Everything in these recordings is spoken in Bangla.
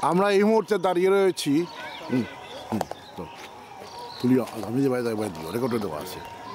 আমরা এই মুহূর্তে দাঁড়িয়ে রয়েছি তুলি আমি যে বাইরে রেকর্ডে দেওয়া আছে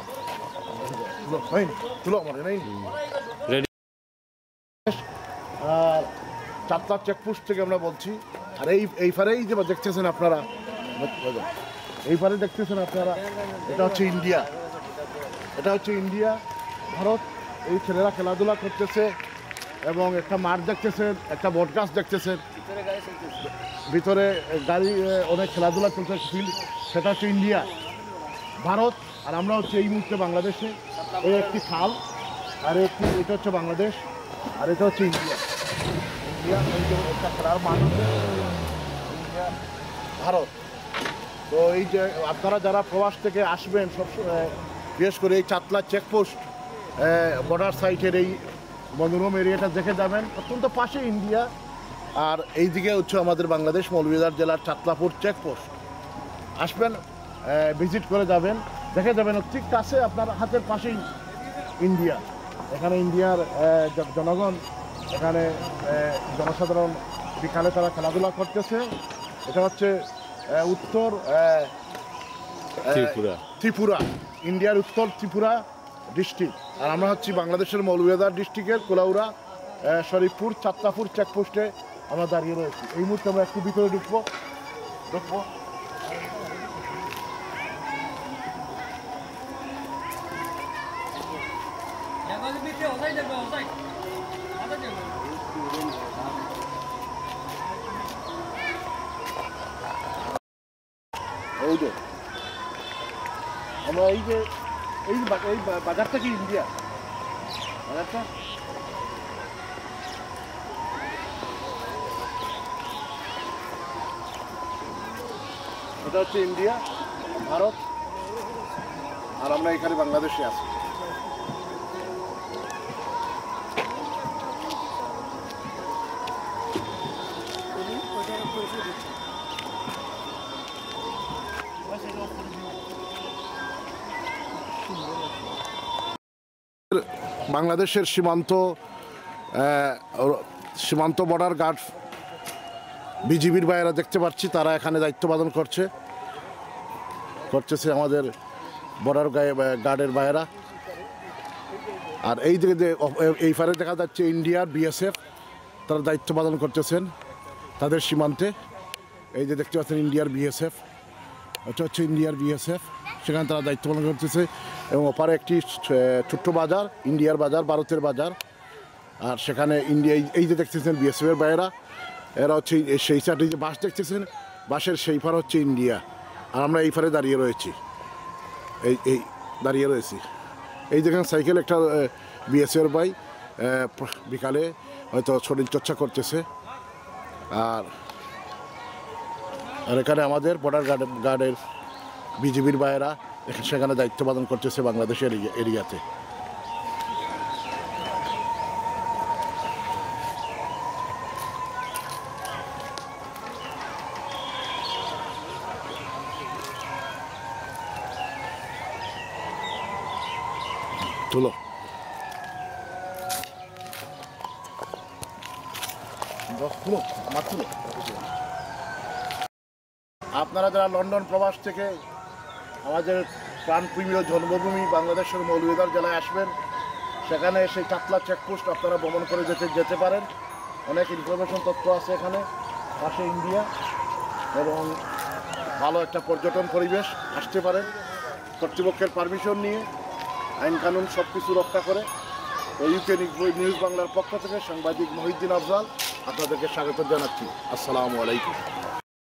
চাতলা চেকপোস্ট থেকে আমরা বলছি। আর এই ফারেই যে দেখতেছেন আপনারা, এই ফারে দেখতেছেন আপনারা, এটা হচ্ছে ইন্ডিয়া, এটা হচ্ছে ইন্ডিয়া ভারত। এই ছেলেরা খেলাধুলা করতেছে এবং একটা মাঠ দেখতেছেন, একটা বট গাছ দেখতেছেন, ভিতরে গাড়ি অনেক খেলাধুলা চলছে ফিল্ড, সেটা হচ্ছে ইন্ডিয়া ভারত। আর আমরা হচ্ছে এই মুহূর্তে বাংলাদেশে, এই একটি খাল, আর এটা হচ্ছে বাংলাদেশ, আর এটা হচ্ছে ইন্ডিয়া। ইন্ডিয়া একটা খেলার মাঠ হচ্ছে ইন্ডিয়া ভারত। তো এই যে আপনারা যারা প্রবাস থেকে আসবেন সব বিশেষ করে এই চাতলা চেকপোস্ট বর্ডার সাইটের এই বনরুম এরিয়াটা দেখে যাবেন, অত্যন্ত পাশে ইন্ডিয়া। আর এই দিকে হচ্ছে আমাদের বাংলাদেশ মৌলভীবাজার জেলার চাতলাপুর চেকপোস্ট। আসবেন, ভিজিট করে যাবেন, দেখে যাবেন ঠিক কাছে আপনার হাতের পাশেই ইন্ডিয়া। এখানে ইন্ডিয়ার জনগণ, এখানে জনসাধারণ বিকালে তারা খেলাধুলা করতেছে। এটা হচ্ছে উত্তর ত্রিপুরা, ইন্ডিয়ার উত্তর ত্রিপুরা ডিস্ট্রিক্ট। আর আমরা হচ্ছি বাংলাদেশের মৌলভীবাজার ডিস্ট্রিক্টের কোলাউড়া শরীফপুর চাতলাপুর চেকপোস্টে আমরা দাঁড়িয়ে রয়েছি। এই মুহূর্তে আমরা একটু ভিতরে ঢুকবো। এই যে আমরা এই বাজারটা কি ইন্ডিয়া বাজারটা, এটা হচ্ছে ইন্ডিয়া ভারত। আর আমরা এখানে বাংলাদেশে আছি। বাংলাদেশের সীমান্ত বর্ডার গার্ড বিজিবির ভাইয়েরা দেখতে পাচ্ছি, তারা এখানে দায়িত্ব পালন করতেছে আমাদের বর্ডার গার্ডের ভাইয়েরা। আর এই দিকে এই ফারে দেখা যাচ্ছে ইন্ডিয়ার বিএসএফ, তারা দায়িত্ব পালন করতেছেন তাদের সীমান্তে। এই যে দেখতে পাচ্ছেন ইন্ডিয়ার বিএসএফ, এটা হচ্ছে ইন্ডিয়ার বিএসএফ, সেখানে তারা দায়িত্ব পালন করতেছে। এবং ওপারে একটি ছোট্ট বাজার, ইন্ডিয়ার বাজার, ভারতের বাজার। আর সেখানে ইন্ডিয়া, এই যে দেখতেছেন বিএসএফের বাইরা, এরা হচ্ছে সেই সাইডে যে বাস দেখতেছেন, বাসের সেই পার হচ্ছে ইন্ডিয়া। আর আমরা এই পারে দাঁড়িয়ে রয়েছি, এই দাঁড়িয়ে রয়েছি। এই দেখেন সাইকেল একটা বিএসএফের ভাই বিকালে হয়তো শরীর চর্চা করতেছে। আর এখানে আমাদের বর্ডার গার্ডের বিজিবির ভাইয়েরা সেখানে দায়িত্ব পালন করতেছে বাংলাদেশের এরিয়াতে। তুলো আপনারা যারা লন্ডন প্রবাস থেকে আমাদের প্রাণপ্রিয় জন্মভূমি বাংলাদেশের মৌলভীবাজার জেলায় আসবেন, সেখানে সেই চাতলা চেকপোস্ট আপনারা ভ্রমণ করে যেতে পারেন। অনেক ইনফরমেশন তথ্য আছে এখানে, পাশে ইন্ডিয়া এবং ভালো একটা পর্যটন পরিবেশ। আসতে পারেন কর্তৃপক্ষের পারমিশন নিয়ে, আইন কানুন সব কিছু রক্ষা করে। ইউকে নিউজ বাংলার পক্ষ থেকে সাংবাদিক মহিউদ্দিন আফজাল আপনাদেরকে স্বাগত জানাচ্ছি। আসসালামু আলাইকুম।